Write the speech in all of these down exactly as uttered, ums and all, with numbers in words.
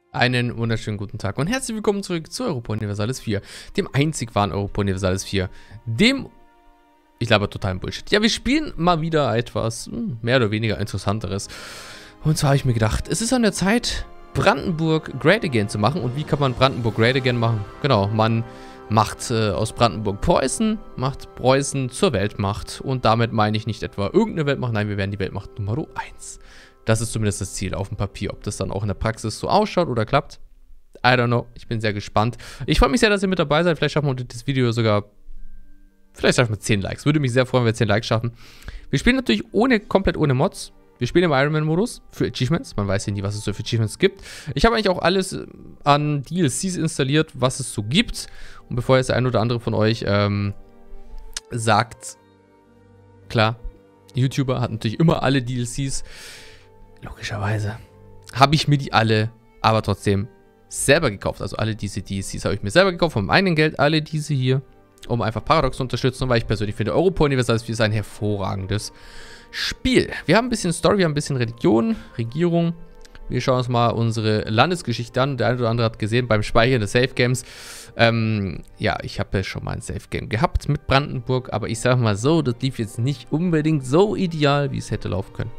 Einen wunderschönen guten Tag und herzlich willkommen zurück zu Europa Universalis vier, dem einzig wahren Europa Universalis vier, dem, ich glaube, totalen Bullshit. Ja, wir spielen mal wieder etwas hm, mehr oder weniger Interessanteres. Und zwar habe ich mir gedacht, es ist an der Zeit, Brandenburg Great Again zu machen. Und wie kann man Brandenburg Great Again machen? Genau, man macht äh, aus Brandenburg Preußen, macht Preußen zur Weltmacht. Und damit meine ich nicht etwa irgendeine Weltmacht, nein, wir werden die Weltmacht Nummer eins. Das ist zumindest das Ziel auf dem Papier. Ob das dann auch in der Praxis so ausschaut oder klappt, I don't know. Ich bin sehr gespannt. Ich freue mich sehr, dass ihr mit dabei seid. Vielleicht schaffen wir unter das Video sogar, vielleicht schaffen wir zehn Likes. Würde mich sehr freuen, wenn wir zehn Likes schaffen. Wir spielen natürlich ohne, komplett ohne Mods. Wir spielen im Ironman-Modus für Achievements. Man weiß ja nie, was es so für Achievements gibt. Ich habe eigentlich auch alles an D L Cs installiert, was es so gibt. Und bevor jetzt der ein oder andere von euch ähm, sagt, klar, YouTuber hat natürlich immer alle D L Cs. Logischerweise habe ich mir die alle, aber trotzdem selber gekauft. Also alle diese D L Cs habe ich mir selber gekauft, von meinem eigenen Geld, alle diese hier, um einfach Paradox zu unterstützen. Und weil ich persönlich finde, Europa Universalis vier ist ein hervorragendes Spiel. Wir haben ein bisschen Story, wir haben ein bisschen Religion, Regierung. Wir schauen uns mal unsere Landesgeschichte an. Der eine oder andere hat gesehen beim Speichern des Safe Games. Ähm, ja, ich habe ja schon mal ein Safe Game gehabt mit Brandenburg, aber ich sage mal so, das lief jetzt nicht unbedingt so ideal, wie es hätte laufen können.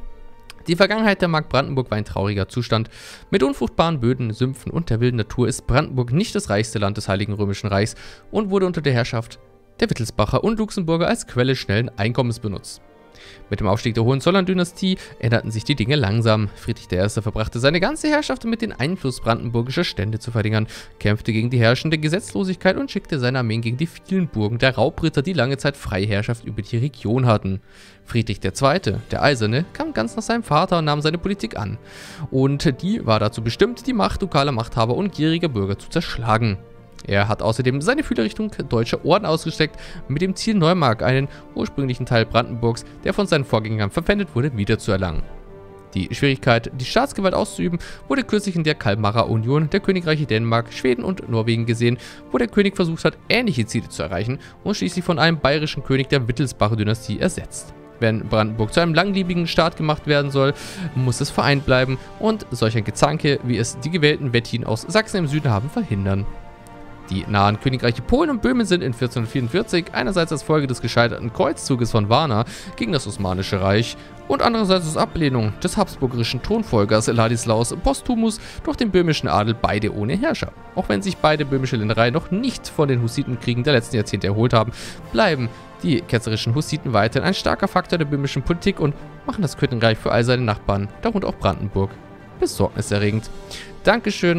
Die Vergangenheit der Mark Brandenburg war ein trauriger Zustand. Mit unfruchtbaren Böden, Sümpfen und der wilden Natur ist Brandenburg nicht das reichste Land des Heiligen Römischen Reichs und wurde unter der Herrschaft der Wittelsbacher und Luxemburger als Quelle schnellen Einkommens benutzt. Mit dem Aufstieg der Hohenzollern-Dynastie änderten sich die Dinge langsam. Friedrich der Erste verbrachte seine ganze Herrschaft damit, den Einfluss brandenburgischer Stände zu verringern, kämpfte gegen die herrschende Gesetzlosigkeit und schickte seine Armeen gegen die vielen Burgen der Raubritter, die lange Zeit Freiherrschaft über die Region hatten. Friedrich der Zweite, der Eiserne, kam ganz nach seinem Vater und nahm seine Politik an. Und die war dazu bestimmt, die Macht lokaler Machthaber und gieriger Bürger zu zerschlagen. Er hat außerdem seine Fühler Richtung Deutscher Orden ausgestreckt, mit dem Ziel, Neumark, einen ursprünglichen Teil Brandenburgs, der von seinen Vorgängern verpfändet wurde, wiederzuerlangen. Die Schwierigkeit, die Staatsgewalt auszuüben, wurde kürzlich in der Kalmarer Union der Königreiche Dänemark, Schweden und Norwegen gesehen, wo der König versucht hat, ähnliche Ziele zu erreichen und schließlich von einem bayerischen König der Wittelsbacher Dynastie ersetzt. Wenn Brandenburg zu einem langlebigen Staat gemacht werden soll, muss es vereint bleiben und solch ein Gezanke, wie es die gewählten Wettin aus Sachsen im Süden haben, verhindern. Die nahen Königreiche Polen und Böhmen sind in vierzehnhundertvierundvierzig einerseits als Folge des gescheiterten Kreuzzuges von Varna gegen das Osmanische Reich und andererseits als Ablehnung des habsburgischen Thronfolgers Ladislaus Postumus durch den böhmischen Adel beide ohne Herrscher. Auch wenn sich beide böhmische Ländereien noch nicht von den Hussitenkriegen der letzten Jahrzehnte erholt haben, bleiben die ketzerischen Hussiten weiterhin ein starker Faktor der böhmischen Politik und machen das Königreich für all seine Nachbarn, darunter auch Brandenburg, besorgniserregend. Dankeschön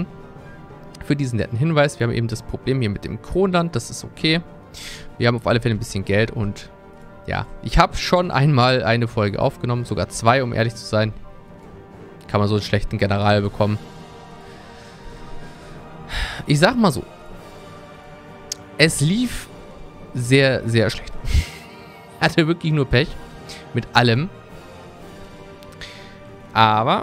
für diesen netten Hinweis. Wir haben eben das Problem hier mit dem Kronland, das ist okay. Wir haben auf alle Fälle ein bisschen Geld und ja, ich habe schon einmal eine Folge aufgenommen, sogar zwei, um ehrlich zu sein. Kann man so einen schlechten General bekommen. Ich sag mal so, es lief sehr, sehr schlecht. Hatte wirklich nur Pech mit allem. Aber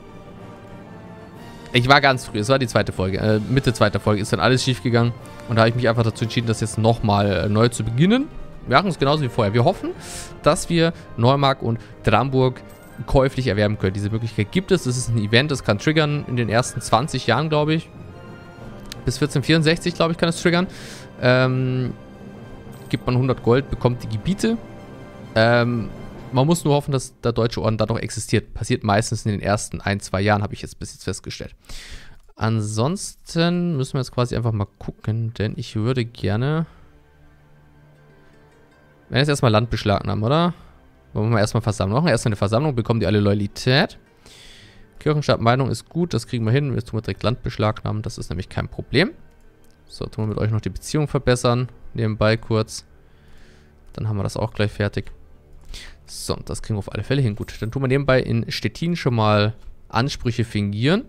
ich war ganz früh, es war die zweite Folge, äh, Mitte zweiter Folge ist dann alles schief gegangen. Und da habe ich mich einfach dazu entschieden, das jetzt nochmal äh, neu zu beginnen. Wir machen es genauso wie vorher. Wir hoffen, dass wir Neumark und Dramburg käuflich erwerben können. Diese Möglichkeit gibt es. Das ist ein Event, das kann triggern in den ersten zwanzig Jahren, glaube ich. Bis vierzehnhundertvierundsechzig, glaube ich, kann es triggern. Ähm, gibt man hundert Gold, bekommt die Gebiete. Ähm... Man muss nur hoffen, dass der Deutsche Orden da noch existiert. Passiert meistens in den ersten ein, zwei Jahren, habe ich jetzt bis jetzt festgestellt. Ansonsten müssen wir jetzt quasi einfach mal gucken, denn ich würde gerne... Wir werden jetzt erstmal Land beschlagnahmen, oder? Wollen wir erstmal Versammlung machen? Erstmal eine Versammlung, bekommen die alle Loyalität. Kirchenstaat Meinung ist gut, das kriegen wir hin. Jetzt tun wir direkt Land beschlagnahmen, das ist nämlich kein Problem. So, tun wir mit euch noch die Beziehung verbessern. Nebenbei kurz. Dann haben wir das auch gleich fertig. So, das kriegen wir auf alle Fälle hin. Gut, dann tun wir nebenbei in Stettin schon mal Ansprüche fingieren.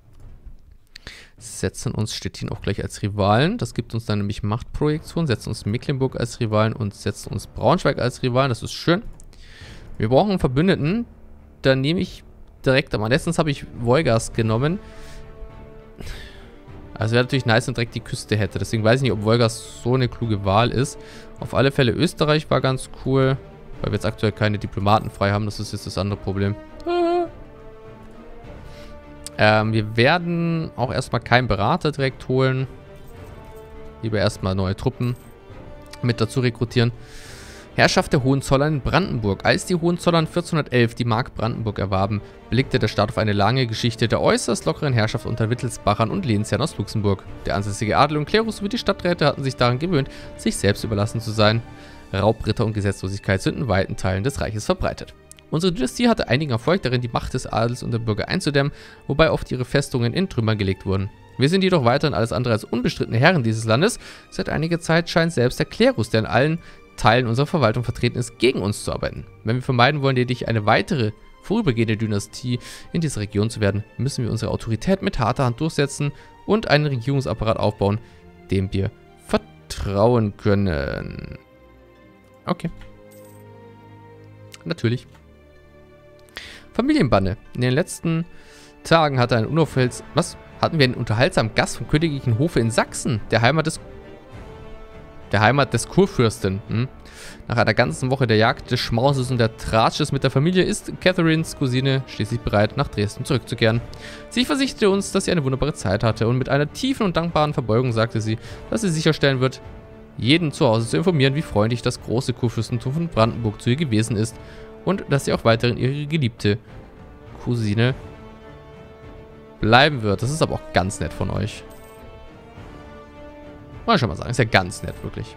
Setzen uns Stettin auch gleich als Rivalen. Das gibt uns dann nämlich Machtprojektion. Setzen uns Mecklenburg als Rivalen und setzen uns Braunschweig als Rivalen. Das ist schön. Wir brauchen einen Verbündeten. Da nehme ich direkt am letztens habe ich Wolgast genommen. Also wäre natürlich nice, wenn direkt die Küste hätte. Deswegen weiß ich nicht, ob Wolgast so eine kluge Wahl ist. Auf alle Fälle Österreich war ganz cool. Weil wir jetzt aktuell keine Diplomaten frei haben. Das ist jetzt das andere Problem. Ähm, wir werden auch erstmal keinen Berater direkt holen. Lieber erstmal neue Truppen mit dazu rekrutieren. Herrschaft der Hohenzollern in Brandenburg. Als die Hohenzollern vierzehnhundertelf die Mark Brandenburg erwarben, blickte der Staat auf eine lange Geschichte der äußerst lockeren Herrschaft unter Wittelsbachern und Lehnsherren aus Luxemburg. Der ansässige Adel und Klerus sowie die Stadträte hatten sich daran gewöhnt, sich selbst überlassen zu sein. Raubritter und Gesetzlosigkeit sind in weiten Teilen des Reiches verbreitet. Unsere Dynastie hatte einigen Erfolg darin, die Macht des Adels und der Bürger einzudämmen, wobei oft ihre Festungen in Trümmer gelegt wurden. Wir sind jedoch weiterhin alles andere als unbestrittene Herren dieses Landes. Seit einiger Zeit scheint selbst der Klerus, der in allen Teilen unserer Verwaltung vertreten ist, gegen uns zu arbeiten. Wenn wir vermeiden wollen, lediglich eine weitere vorübergehende Dynastie in dieser Region zu werden, müssen wir unsere Autorität mit harter Hand durchsetzen und einen Regierungsapparat aufbauen, dem wir vertrauen können. Okay. Natürlich. Familienbande. In den letzten Tagen hatte ein unaufhältsames... Was? Hatten wir einen unterhaltsamen Gast vom königlichen Hofe in Sachsen, der Heimat des... Der Heimat des Kurfürsten. Hm? Nach einer ganzen Woche der Jagd, des Schmauses und der Tratsches mit der Familie ist Catherines Cousine schließlich bereit, nach Dresden zurückzukehren. Sie versicherte uns, dass sie eine wunderbare Zeit hatte und mit einer tiefen und dankbaren Verbeugung sagte sie, dass sie sicherstellen wird, jeden zu Hause zu informieren, wie freundlich das große Kurfürstentum von Brandenburg zu ihr gewesen ist und dass sie auch weiterhin ihre geliebte Cousine bleiben wird. Das ist aber auch ganz nett von euch. Mal schon mal sagen, ist ja ganz nett, wirklich.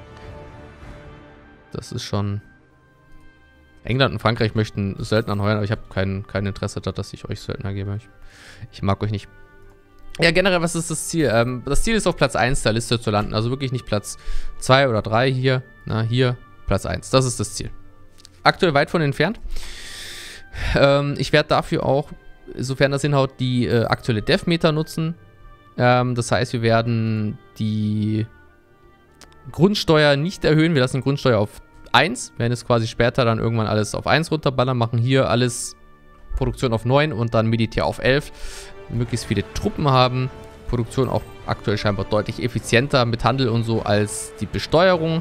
Das ist schon... England und Frankreich möchten Söldner anheuern, aber ich habe kein, kein Interesse daran, dass ich euch Söldner gebe. Ich, ich mag euch nicht. Ja, generell, was ist das Ziel? Ähm, das Ziel ist, auf Platz eins der Liste zu landen. Also wirklich nicht Platz zwei oder drei hier. Na, hier Platz eins. Das ist das Ziel. Aktuell weit von entfernt. Ähm, ich werde dafür auch, sofern das hinhaut, die äh, aktuelle Dev-Meter nutzen. Ähm, das heißt, wir werden die Grundsteuer nicht erhöhen. Wir lassen Grundsteuer auf eins. Wir werden es quasi später dann irgendwann alles auf eins runterballern. Machen hier alles Produktion auf neun und dann Militär auf elf. Möglichst viele Truppen haben. Produktion auch aktuell scheinbar deutlich effizienter mit Handel und so als die Besteuerung.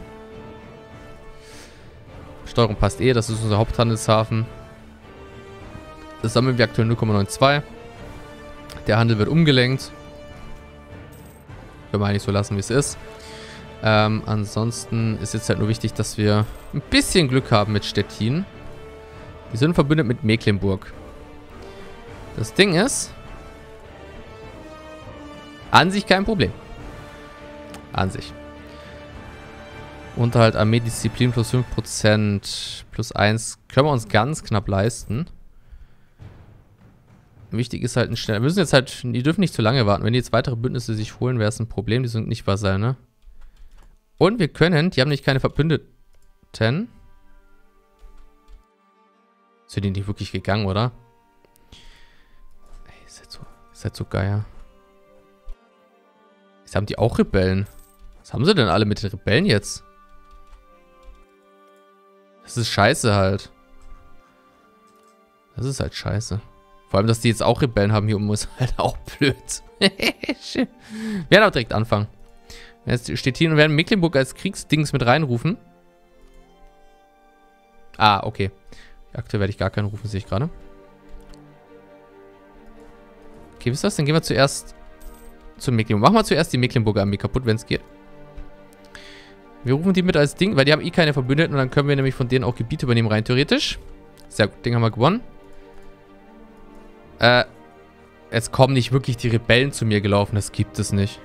Besteuerung passt eh, das ist unser Haupthandelshafen. Das sammeln wir aktuell null Komma zweiundneunzig. Der Handel wird umgelenkt. Können wir eigentlich so lassen, wie es ist. Ähm, ansonsten ist jetzt halt nur wichtig, dass wir ein bisschen Glück haben mit Stettin. Die sind verbündet mit Mecklenburg. Das Ding ist, an sich kein Problem. An sich. Unterhalt Armee-Disziplin plus fünf Prozent plus eins können wir uns ganz knapp leisten. Wichtig ist halt ein schneller. Wir müssen jetzt halt, die dürfen nicht zu lange warten. Wenn die jetzt weitere Bündnisse sich holen, wäre es ein Problem. Die sind nicht Vasall, ne? Und wir können, die haben nicht keine Verbündeten. Sind die nicht wirklich gegangen, oder? Ey, ist halt so, ist halt so geil. Jetzt haben die auch Rebellen. Was haben sie denn alle mit den Rebellen jetzt? Das ist scheiße halt. Das ist halt scheiße. Vor allem, dass die jetzt auch Rebellen haben hier oben, ist halt auch blöd. Wir werden auch direkt anfangen. Jetzt steht hier und werden Mecklenburg als Kriegsdings mit reinrufen. Ah, okay. Aktuell werde ich gar keinen rufen, sehe ich gerade. Okay, wisst ihr was? Dann gehen wir zuerst zu Mecklenburg. Machen wir zuerst die Mecklenburger Armee kaputt, wenn es geht. Wir rufen die mit als Ding, weil die haben eh keine Verbündeten und dann können wir nämlich von denen auch Gebiete übernehmen, rein theoretisch. Sehr gut, Ding haben wir gewonnen. Äh, jetzt kommen nicht wirklich die Rebellen zu mir gelaufen, das gibt es nicht.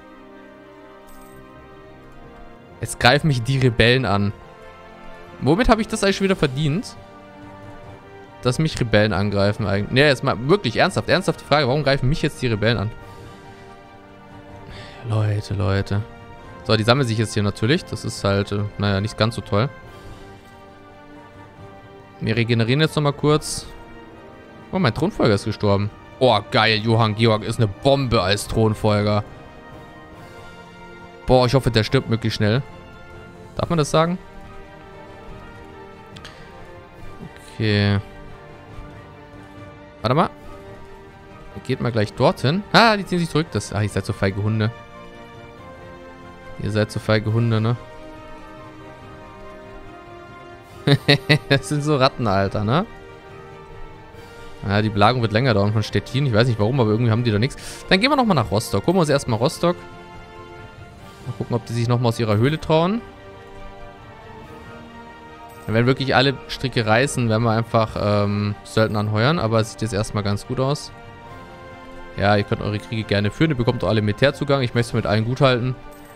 Jetzt greifen mich die Rebellen an. Womit habe ich das eigentlich schon wieder verdient? Dass mich Rebellen angreifen eigentlich. Ne, jetzt mal wirklich ernsthaft, ernsthafte Frage. Warum greifen mich jetzt die Rebellen an? Leute, Leute. So, die sammeln sich jetzt hier natürlich. Das ist halt, äh, naja, nicht ganz so toll. Wir regenerieren jetzt nochmal kurz. Oh, mein Thronfolger ist gestorben. Oh, geil. Johann Georg ist eine Bombe als Thronfolger. Boah, ich hoffe, der stirbt möglichst schnell. Darf man das sagen? Okay. Warte mal. Geht mal gleich dorthin. Ah, die ziehen sich zurück. Das, ah, ihr seid so feige Hunde. Ihr seid so feige Hunde, ne? Das sind so Ratten, Alter, ne? Ja, die Belagerung wird länger dauern von Stettin. Ich weiß nicht warum, aber irgendwie haben die da nichts. Dann gehen wir nochmal nach Rostock. Gucken wir uns erstmal Rostock. Mal gucken, ob die sich nochmal aus ihrer Höhle trauen. Wenn wirklich alle Stricke reißen, werden wir einfach ähm, Söldner anheuern. Aber es sieht jetzt erstmal ganz gut aus. Ja, ihr könnt eure Kriege gerne führen. Ihr bekommt auch alle Militärzugang. Ich möchte es mit allen gut halten.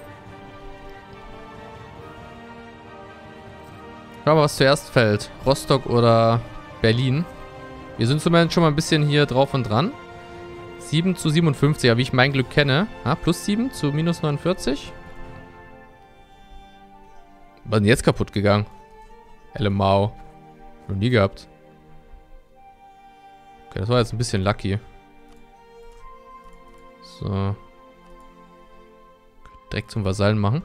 Schauen wir, was zuerst fällt. Rostock oder Berlin. Wir sind zumindest schon mal ein bisschen hier drauf und dran. sieben zu siebenundfünfzig, ja, wie ich mein Glück kenne. Ah, plus sieben zu minus neunundvierzig. Was ist denn jetzt kaputt gegangen? Helle Mau. Noch nie gehabt. Okay, das war jetzt ein bisschen lucky. So. Direkt zum Vasallen machen.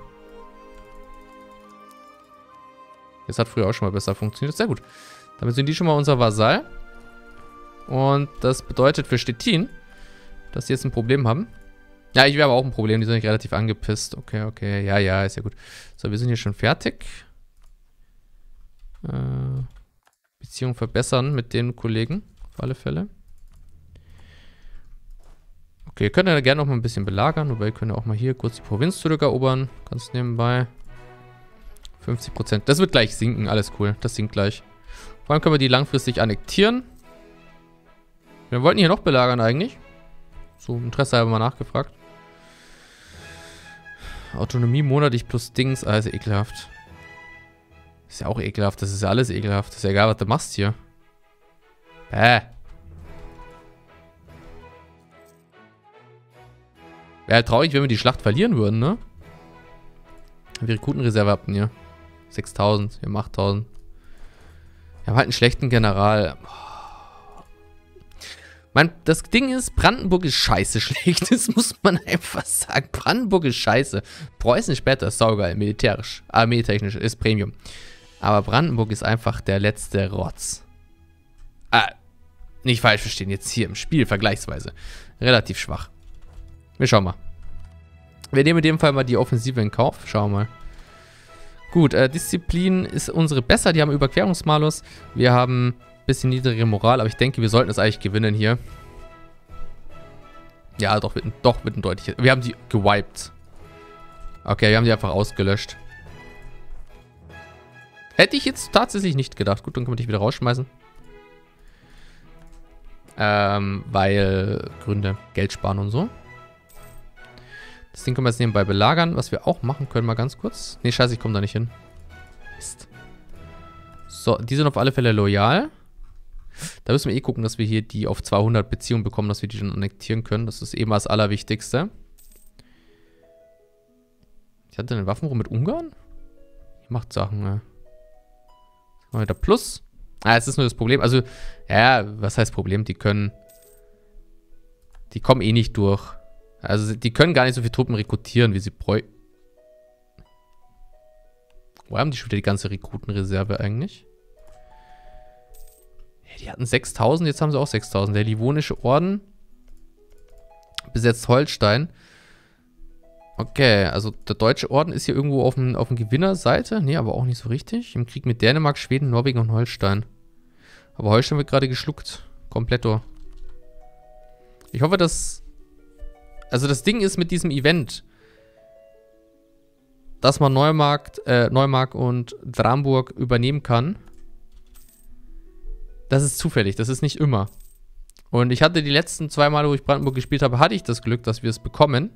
Das hat früher auch schon mal besser funktioniert. Sehr gut. Damit sind die schon mal unser Vasall. Und das bedeutet für Stettin, dass sie jetzt ein Problem haben. Ja, ich wäre aber auch ein Problem. Die sind relativ angepisst. Okay, okay. Ja, ja, ist ja gut. So, wir sind hier schon fertig. Äh, Beziehung verbessern mit den Kollegen. Auf alle Fälle. Okay, ihr könnt ja gerne noch mal ein bisschen belagern. Wobei ihr könnt ja auch mal hier kurz die Provinz zurückerobern. Ganz nebenbei. fünfzig Prozent. Das wird gleich sinken. Alles cool. Das sinkt gleich. Vor allem können wir die langfristig annektieren. Wir wollten hier noch belagern eigentlich. So, Interesse halber mal nachgefragt. Autonomie monatlich plus Dings. Also ekelhaft. Ist ja auch ekelhaft. Das ist ja alles ekelhaft. Ist ja egal, was du machst hier. Bäh. Wäre halt traurig, wenn wir die Schlacht verlieren würden, ne? Wir Rekrutenreserve hatten hier. sechstausend. Wir haben achttausend. Wir haben halt einen schlechten General. Man, das Ding ist, Brandenburg ist scheiße schlecht. Das muss man einfach sagen. Brandenburg ist scheiße. Preußen später ist saugeil. Militärisch. Armeetechnisch ist Premium. Aber Brandenburg ist einfach der letzte Rotz. Ah, nicht falsch verstehen. Jetzt hier im Spiel vergleichsweise. Relativ schwach. Wir schauen mal. Wir nehmen in dem Fall mal die Offensive in Kauf. Schauen wir mal. Gut, äh, Disziplin ist unsere besser. Die haben Überquerungsmalus. Wir haben ein bisschen niedrigere Moral, aber ich denke, wir sollten es eigentlich gewinnen hier. Ja, doch, mit, doch mit einem deutlichen. Wir haben die gewiped. Okay, wir haben die einfach ausgelöscht. Hätte ich jetzt tatsächlich nicht gedacht. Gut, dann können wir dich wieder rausschmeißen. Ähm, weil Gründe, Geld sparen und so. Das Ding können wir jetzt nebenbei belagern. Was wir auch machen können, mal ganz kurz. Ne, scheiße, ich komme da nicht hin. Mist. So, die sind auf alle Fälle loyal. Da müssen wir eh gucken, dass wir hier die auf zweihundert Beziehungen bekommen, dass wir die dann annektieren können. Das ist eben das Allerwichtigste. Ich hatte einen Waffenruhe mit Ungarn? Die macht Sachen, ne? Mal wieder Plus. Ah, es ist nur das Problem. Also, ja, was heißt Problem? Die können... Die kommen eh nicht durch. Also, die können gar nicht so viele Truppen rekrutieren, wie sie bräuchten. Wo haben die schon wieder die ganze Rekrutenreserve eigentlich? Ja, die hatten sechstausend, jetzt haben sie auch sechstausend. Der Livonische Orden besetzt Holstein. Okay, also der Deutsche Orden ist hier irgendwo auf dem, auf dem Gewinnerseite. Nee, aber auch nicht so richtig. Im Krieg mit Dänemark, Schweden, Norwegen und Holstein. Aber Holstein wird gerade geschluckt. Kompletto. Ich hoffe, dass... Also das Ding ist mit diesem Event, dass man Neumarkt, äh, Neumark und Dramburg übernehmen kann. Das ist zufällig, das ist nicht immer. Und ich hatte die letzten zwei Male, wo ich Brandenburg gespielt habe, hatte ich das Glück, dass wir es bekommen.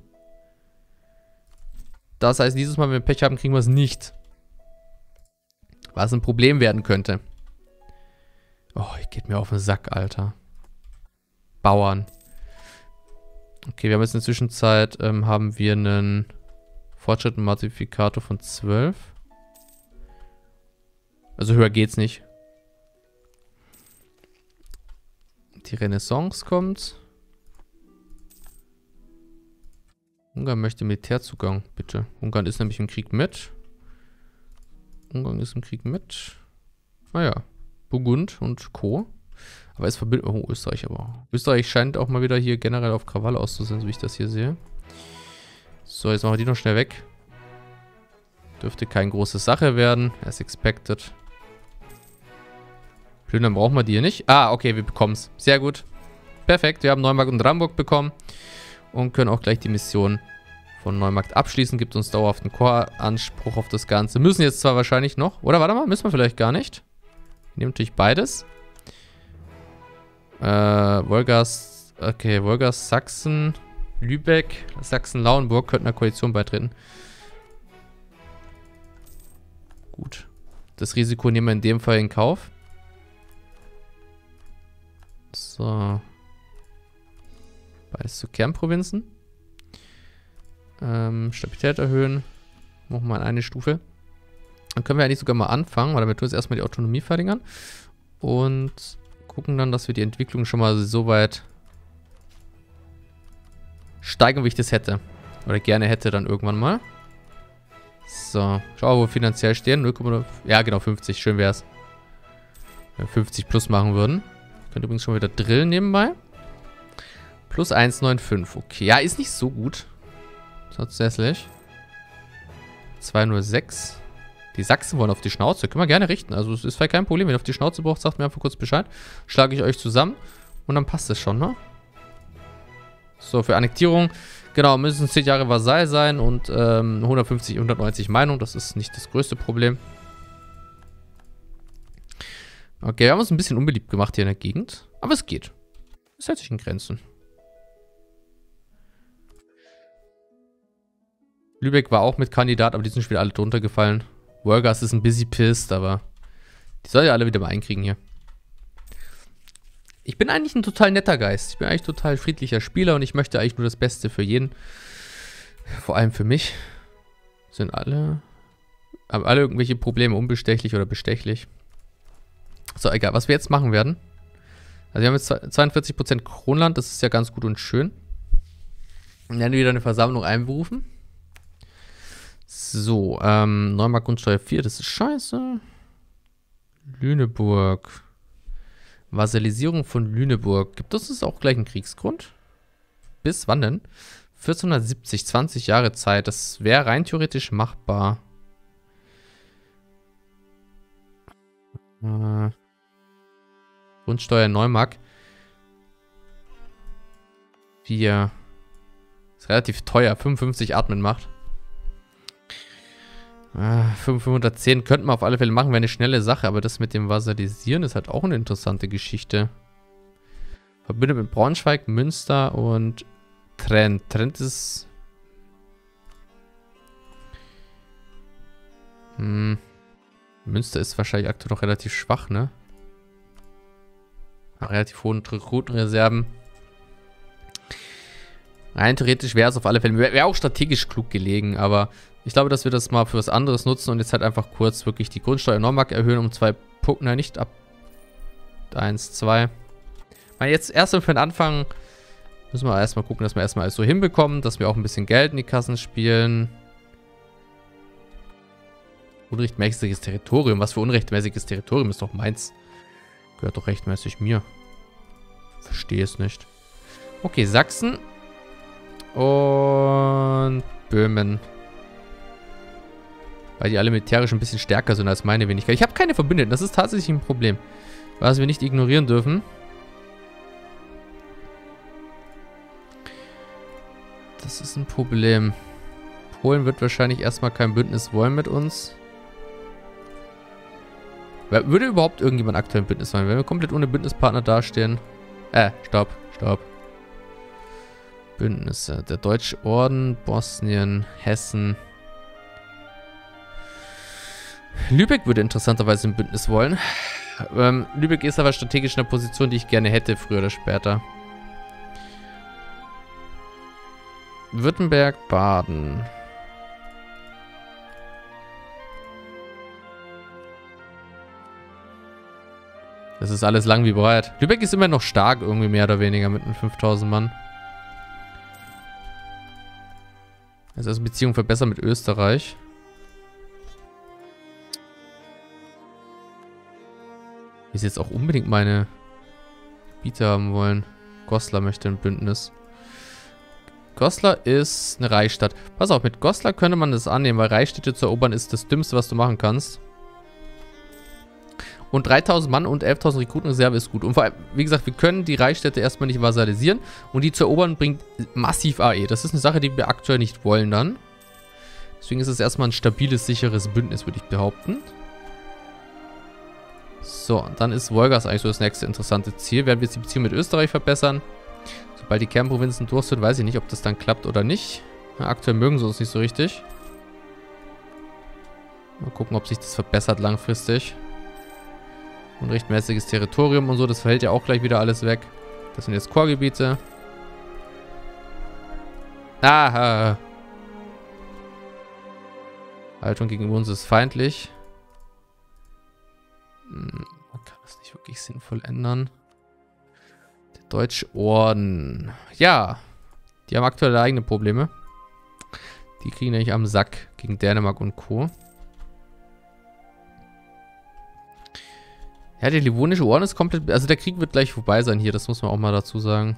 Das heißt, dieses Mal, wenn wir Pech haben, kriegen wir es nicht. Was ein Problem werden könnte. Oh, ich geht mir auf den Sack, Alter. Bauern. Okay, wir haben jetzt in der Zwischenzeit, ähm, haben wir einen Fortschritt und Multiplikator von zwölf. Also höher geht's nicht. Die Renaissance kommt. Ungarn möchte Militärzugang, bitte. Ungarn ist nämlich im Krieg mit. Ungarn ist im Krieg mit. Naja, Burgund und Co. Aber es verbindet... Oh, Österreich aber. Österreich scheint auch mal wieder hier generell auf Krawall auszusehen, so wie ich das hier sehe. So, jetzt machen wir die noch schnell weg. Dürfte keine große Sache werden. As expected. Plündern brauchen wir die hier nicht. Ah, okay, wir bekommen es. Sehr gut. Perfekt, wir haben Neumarkt und Ramburg bekommen. Und können auch gleich die Mission von Neumarkt abschließen. Gibt uns dauerhaften Core-Anspruch auf das Ganze. Müssen jetzt zwar wahrscheinlich noch. Oder warte mal, müssen wir vielleicht gar nicht. Wir nehmen natürlich beides. Äh, Wolgast. Okay, Wolgast, Sachsen, Lübeck, Sachsen-Lauenburg könnten einer Koalition beitreten. Gut. Das Risiko nehmen wir in dem Fall in Kauf. So. Beides zu Kernprovinzen. Ähm, Stabilität erhöhen. Machen wir mal eine Stufe. Dann können wir eigentlich sogar mal anfangen, weil damit tun wir jetzt erstmal die Autonomie verringern. Und gucken dann, dass wir die Entwicklung schon mal so weit steigern, wie ich das hätte. Oder gerne hätte dann irgendwann mal. So, schau, wo wir finanziell stehen. null Komma null. Ja, genau, fünfzig. Schön wäre es. Wenn wir fünfzig plus machen würden. Ich könnte übrigens schon wieder drillen nebenbei. Plus eins Komma fünfundneunzig. Okay, ja, ist nicht so gut. Tatsächlich. zwei Komma null sechs. Die Sachsen wollen auf die Schnauze. Können wir gerne richten. Also es ist vielleicht kein Problem. Wenn ihr auf die Schnauze braucht, sagt mir einfach kurz Bescheid. Schlage ich euch zusammen. Und dann passt es schon, ne? So, für Annektierung. Genau, müssen zehn Jahre Vasall sein. Und ähm, hundertfünfzig, hundertneunzig Meinung. Das ist nicht das größte Problem. Okay, wir haben uns ein bisschen unbeliebt gemacht hier in der Gegend. Aber es geht. Es hält sich in Grenzen. Lübeck war auch mit Kandidat, aber die sind schon wieder alle drunter gefallen. Wolgast ist ein busy pissed, aber die soll ja alle wieder mal einkriegen hier. Ich bin eigentlich ein total netter Geist. Ich bin eigentlich total friedlicher Spieler und ich möchte eigentlich nur das Beste für jeden. Vor allem für mich. Sind alle... Haben alle irgendwelche Probleme, unbestechlich oder bestechlich. So, egal, was wir jetzt machen werden. Also wir haben jetzt zweiundvierzig Prozent Kronland, das ist ja ganz gut und schön. Und dann wieder eine Versammlung einberufen. So, ähm, Neumarkt Grundsteuer vier, das ist scheiße. Lüneburg. Vasallisierung von Lüneburg. Gibt es das auch gleich einen Kriegsgrund? Bis wann denn? vierzehnhundertsiebzig, zwanzig Jahre Zeit. Das wäre rein theoretisch machbar. Äh, Grundsteuer Neumarkt. vier. Ist relativ teuer. fünfundfünfzig Atmen macht. fünfhundertzehn könnten wir auf alle Fälle machen, wäre eine schnelle Sache, aber das mit dem Vasallisieren ist halt auch eine interessante Geschichte. Verbündet mit Braunschweig, Münster und Trent. Trent ist... Hm. Münster ist wahrscheinlich aktuell noch relativ schwach, ne? Relativ hohen Rekrutenreserven. Rein theoretisch wäre es auf alle Fälle, wäre auch strategisch klug gelegen, aber ich glaube, dass wir das mal für was anderes nutzen und jetzt halt einfach kurz wirklich die Grundsteuer Neumarkt erhöhen um zwei Punkte, nein, nicht ab eins, zwei. Weil jetzt erstmal für den Anfang müssen wir erstmal gucken, dass wir erstmal alles so hinbekommen, dass wir auch ein bisschen Geld in die Kassen spielen. Unrechtmäßiges Territorium, was für unrechtmäßiges Territorium ist doch meins. Gehört doch rechtmäßig mir. Verstehe es nicht. Okay, Sachsen. Und Böhmen. Weil die alle militärisch ein bisschen stärker sind als meine Wenigkeit. Ich habe keine Verbündeten, das ist tatsächlich ein Problem. Was wir nicht ignorieren dürfen. Das ist ein Problem. Polen wird wahrscheinlich erstmal kein Bündnis wollen mit uns. Würde überhaupt irgendjemand aktuell ein Bündnis wollen? Wenn wir komplett ohne Bündnispartner dastehen. Äh, stopp, stopp. Bündnisse. Der Deutsche Orden, Bosnien, Hessen. Lübeck würde interessanterweise ein Bündnis wollen. Ähm, Lübeck ist aber strategisch in einer Position, die ich gerne hätte, früher oder später. Württemberg, Baden. Das ist alles lang wie breit. Lübeck ist immer noch stark, irgendwie mehr oder weniger mit fünftausend Mann. Also, also Beziehung verbessern mit Österreich. Die jetzt auch unbedingt meine Gebiete haben wollen. Goslar möchte ein Bündnis. Goslar ist eine Reichsstadt. Pass auf, mit Goslar könnte man das annehmen, weil Reichsstädte zu erobern ist das Dümmste, was du machen kannst. Und dreitausend Mann und elftausend Rekrutenreserve ist gut. Und vor allem, wie gesagt, wir können die Reichsstädte erstmal nicht vasalisieren. Und die zu erobern bringt massiv A E. Das ist eine Sache, die wir aktuell nicht wollen dann. Deswegen ist es erstmal ein stabiles, sicheres Bündnis, würde ich behaupten. So, dann ist Wolgast eigentlich so das nächste interessante Ziel. Werden wir jetzt die Beziehung mit Österreich verbessern. Sobald die Kernprovinzen durch sind, weiß ich nicht, ob das dann klappt oder nicht. Ja, aktuell mögen sie uns nicht so richtig. Mal gucken, ob sich das verbessert langfristig. Unrechtmäßiges Territorium und so, das verhält ja auch gleich wieder alles weg. Das sind jetzt Core-Gebiete. Aha. Haltung gegenüber uns ist feindlich. Hm, man kann das nicht wirklich sinnvoll ändern. Der Deutsche Orden. Ja. Die haben aktuell eigene Probleme. Die kriegen nämlich am Sack gegen Dänemark und Co. Ja, der Livonische Orden ist komplett... Also der Krieg wird gleich vorbei sein hier. Das muss man auch mal dazu sagen.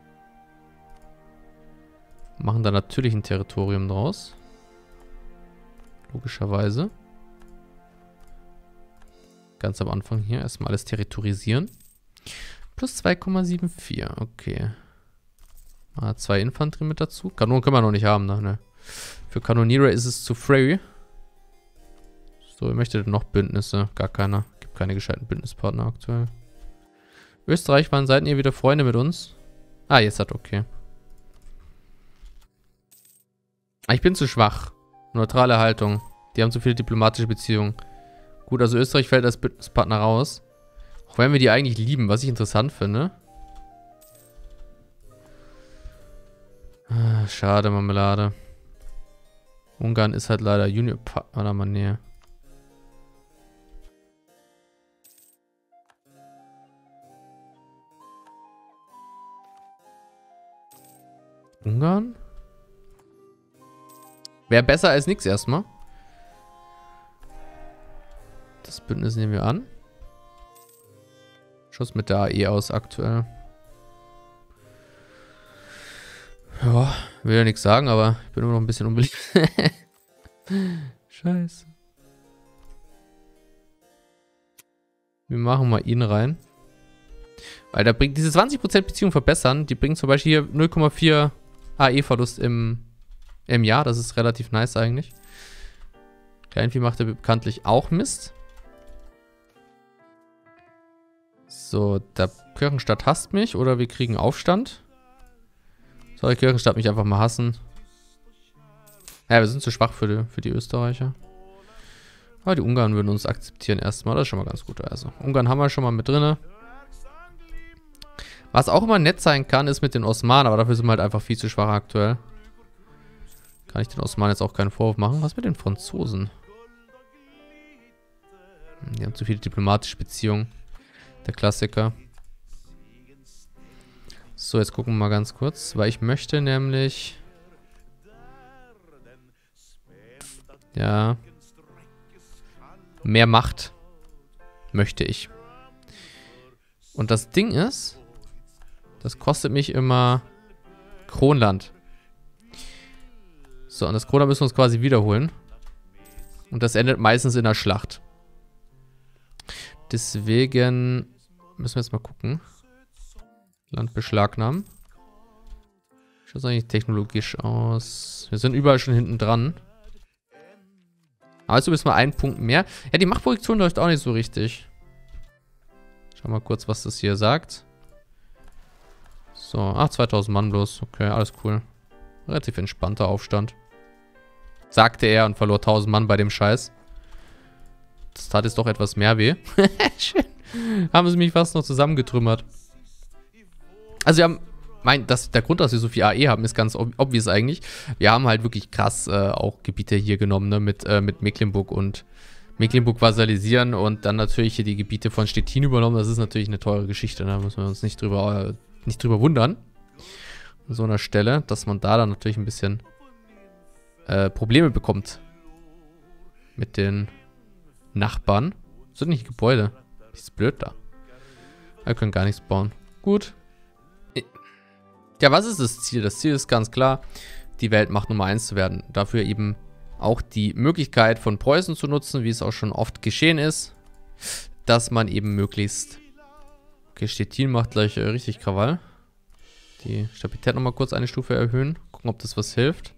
Machen da natürlich ein Territorium draus. Logischerweise. Ganz am Anfang hier. Erstmal alles territorisieren. Plus zwei Komma vierundsiebzig. Okay. Ah, zwei Infanterie mit dazu. Kanonen können wir noch nicht haben. Ne? Ne. Für Kanonierer ist es zu früh. So, wer möchte denn noch Bündnisse? Gar keiner. Gibt keine gescheiten Bündnispartner aktuell. Österreich, wann seid ihr wieder Freunde mit uns? Ah, jetzt hat okay. Ah, ich bin zu schwach. Neutrale Haltung. Die haben zu viele diplomatische Beziehungen. Gut, also Österreich fällt als Bündnispartner raus. Auch wenn wir die eigentlich lieben, was ich interessant finde. Ah, schade, Marmelade. Ungarn ist halt leider Junior-Partner. Warte mal, nee. Ungarn? Wäre besser als nichts erstmal. Das Bündnis nehmen wir an. Schuss mit der A E aus aktuell. Ja, will ja nichts sagen, aber ich bin immer noch ein bisschen unbeliebt. Scheiße. Wir machen mal ihn rein. Weil da bringt diese zwanzig Prozent Beziehung verbessern. Die bringen zum Beispiel hier null Komma vier A E-Verlust im, im Jahr. Das ist relativ nice eigentlich. Kleinvieh macht er bekanntlich auch Mist. So, der Kirchenstadt hasst mich oder wir kriegen Aufstand. Soll die Kirchenstadt mich einfach mal hassen? Ja, wir sind zu schwach für die, für die Österreicher. Aber die Ungarn würden uns akzeptieren erstmal. Das ist schon mal ganz gut. Also, Ungarn haben wir schon mal mit drin. Was auch immer nett sein kann, ist mit den Osmanen. Aber dafür sind wir halt einfach viel zu schwach aktuell. Kann ich den Osmanen jetzt auch keinen Vorwurf machen. Was mit den Franzosen? Die haben zu viele diplomatische Beziehungen. Der Klassiker. So, jetzt gucken wir mal ganz kurz. Weil ich möchte nämlich... Ja... Mehr Macht. Möchte ich. Und das Ding ist... Das kostet mich immer... Kronland. So, und das Kronland müssen wir uns quasi wiederholen. Und das endet meistens in der Schlacht. Deswegen... Müssen wir jetzt mal gucken. Land beschlagnahmen. Schaut es eigentlich technologisch aus. Wir sind überall schon hinten dran. Also bis mal einen Punkt mehr. Ja, die Machtprojektion läuft auch nicht so richtig. Schau mal kurz, was das hier sagt. So, ach, zweitausend Mann bloß. Okay, alles cool. Relativ entspannter Aufstand. Sagte er und verlor tausend Mann bei dem Scheiß. Das tat jetzt doch etwas mehr weh. Schön. Haben sie mich fast noch zusammengetrümmert. Also wir haben, mein, das, der Grund, dass wir so viel A E haben, ist ganz ob obvious eigentlich. Wir haben halt wirklich krass äh, auch Gebiete hier genommen, ne, mit, äh, mit Mecklenburg und Mecklenburg vasalisieren und dann natürlich hier die Gebiete von Stettin übernommen. Das ist natürlich eine teure Geschichte, ne? Da müssen wir uns nicht drüber, äh, nicht drüber wundern. An so einer Stelle, dass man da dann natürlich ein bisschen äh, Probleme bekommt mit den Nachbarn. Das sind nicht Gebäude. Das ist blöd da. Wir können gar nichts bauen. Gut. Ja, was ist das Ziel? Das Ziel ist ganz klar, die Weltmacht Nummer eins zu werden. Dafür eben auch die Möglichkeit von Preußen zu nutzen, wie es auch schon oft geschehen ist. dass man eben möglichst... Okay, Stettin macht gleich äh, richtig Krawall. Die Stabilität nochmal kurz eine Stufe erhöhen. Gucken, ob das was hilft.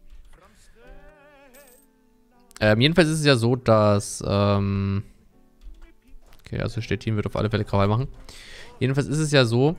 Ähm, jedenfalls ist es ja so, dass... Ähm okay, also Stettin wird auf alle Fälle Krawall machen. Jedenfalls ist es ja so,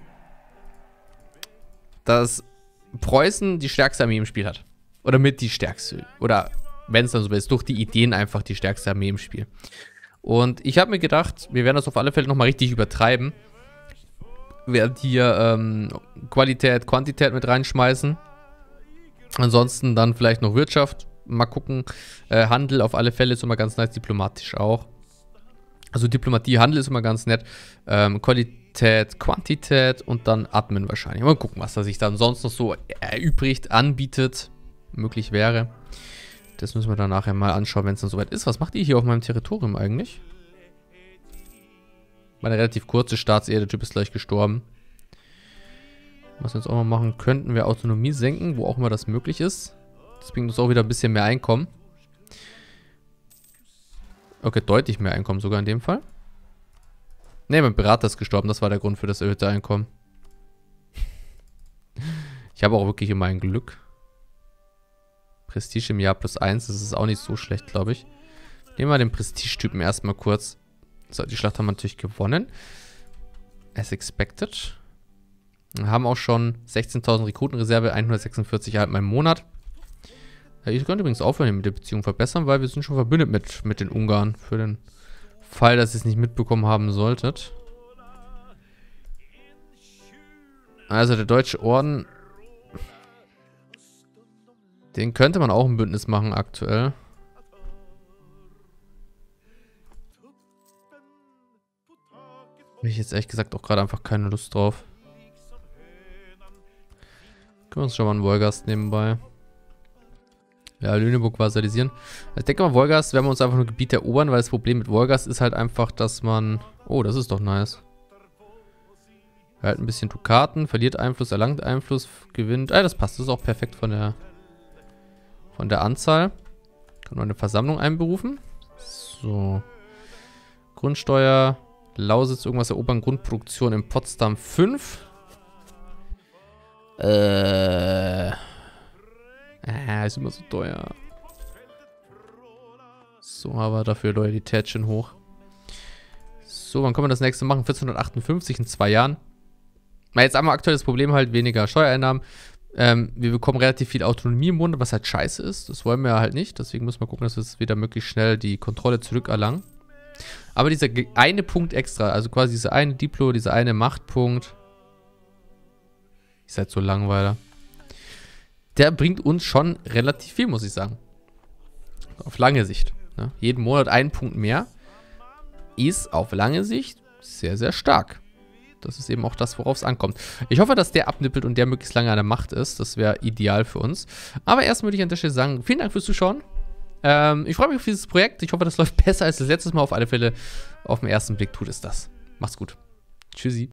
dass Preußen die stärkste Armee im Spiel hat. Oder mit die stärkste. Oder, wenn es dann so ist, durch die Ideen einfach die stärkste Armee im Spiel. Und ich habe mir gedacht, wir werden das auf alle Fälle nochmal richtig übertreiben. Wir werden hier ähm, Qualität, Quantität mit reinschmeißen. Ansonsten dann vielleicht noch Wirtschaft. Mal gucken. Äh, Handel auf alle Fälle ist immer ganz nice, diplomatisch auch. Also Diplomatie, Handel ist immer ganz nett. Ähm, Qualität, Quantität und dann Admin wahrscheinlich. Mal gucken, was da sich dann sonst noch so erübrigt, anbietet, möglich wäre. Das müssen wir dann nachher mal anschauen, wenn es dann soweit ist. Was macht ihr hier auf meinem Territorium eigentlich? Meine relativ kurze Staatsehe, der Typ ist gleich gestorben. Was wir jetzt auch mal machen könnten, wir Autonomie senken, wo auch immer das möglich ist. Das bringt uns auch wieder ein bisschen mehr Einkommen. Okay, deutlich mehr Einkommen sogar in dem Fall. Ne, mein Berater ist gestorben, das war der Grund für das erhöhte Einkommen. Ich habe auch wirklich immer ein Glück. Prestige im Jahr plus eins, das ist auch nicht so schlecht, glaube ich. Nehmen wir den Prestige-Typen erstmal kurz. So, die Schlacht haben wir natürlich gewonnen. As expected. Wir haben auch schon sechzehntausend Rekrutenreserve, hundertsechsundvierzig Einheiten im Monat. Ja, ich könnte übrigens aufhören mit der Beziehung verbessern, weil wir sind schon verbündet mit, mit den Ungarn. Für den Fall, dass ihr es nicht mitbekommen haben solltet. Also der Deutsche Orden... Den könnte man auch ein Bündnis machen aktuell. Habe ich jetzt ehrlich gesagt auch gerade einfach keine Lust drauf. Können wir uns schon mal einen Wolgast nebenbei. Ja, Lüneburg vasalisieren. Ich denke mal, Wolgast werden wir uns einfach nur Gebiet erobern, weil das Problem mit Wolgast ist halt einfach, dass man... Oh, das ist doch nice. Halt ein bisschen Dukaten, verliert Einfluss, erlangt Einfluss, gewinnt... Ah, das passt. Das ist auch perfekt von der... Von der Anzahl. Kann man eine Versammlung einberufen. So. Grundsteuer. Lausitz irgendwas erobern. Grundproduktion in Potsdam fünf. Äh. Ah, ist immer so teuer. So, aber dafür Loyalität schon hoch. So, wann können wir das nächste machen? vierzehnhundertachtundfünfzig in zwei Jahren. Na, jetzt haben wir aktuell das Problem halt weniger Steuereinnahmen. Ähm, wir bekommen relativ viel Autonomie im Monat, was halt scheiße ist. Das wollen wir halt nicht. Deswegen müssen wir gucken, dass wir jetzt wieder möglichst schnell die Kontrolle zurückerlangen. Aber dieser eine Punkt extra, also quasi dieser eine Diplo, dieser eine Machtpunkt. Ihr seid so Langweiler. Der bringt uns schon relativ viel, muss ich sagen. Auf lange Sicht. Ne? Jeden Monat ein Punkt mehr ist auf lange Sicht sehr, sehr stark. Das ist eben auch das, worauf es ankommt. Ich hoffe, dass der abnippelt und der möglichst lange an der Macht ist. Das wäre ideal für uns. Aber erst würde ich an der Stelle sagen, vielen Dank fürs Zuschauen. Ähm, ich freue mich auf dieses Projekt. Ich hoffe, das läuft besser als das letzte Mal. Auf alle Fälle, auf den ersten Blick tut es das. Macht's gut. Tschüssi.